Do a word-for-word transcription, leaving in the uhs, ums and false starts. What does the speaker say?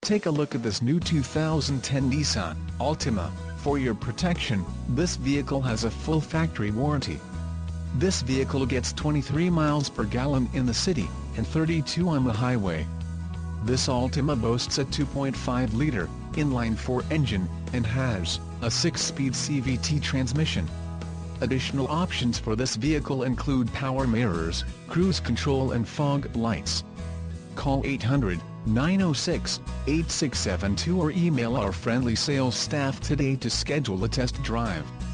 take a look at this new two thousand ten Nissan Altima. For your protection, this vehicle has a full factory warranty. This vehicle gets twenty-three miles per gallon in the city, and thirty-two on the highway. This Altima boasts a two point five liter, inline-four engine, and has a six-speed C V T transmission. Additional options for this vehicle include power mirrors, cruise control and fog lights. Call eight hundred, nine oh six, eight six seven two or email our friendly sales staff today to schedule a test drive.